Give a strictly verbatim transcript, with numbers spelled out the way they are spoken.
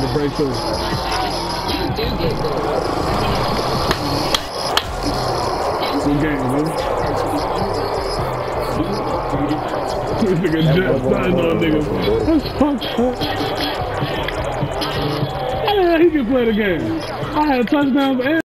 to break through. Good game, man. This nigga just starting on niggas. How the hell he can play the game? I had touchdowns and